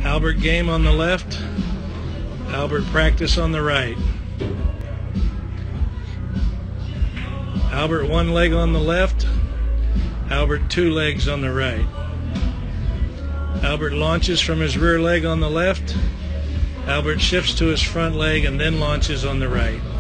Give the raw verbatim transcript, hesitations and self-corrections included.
Albert game on the left. Albert practice on the right. Albert one leg on the left. Albert two legs on the right. Albert launches from his rear leg on the left. Albert shifts to his front leg and then launches on the right.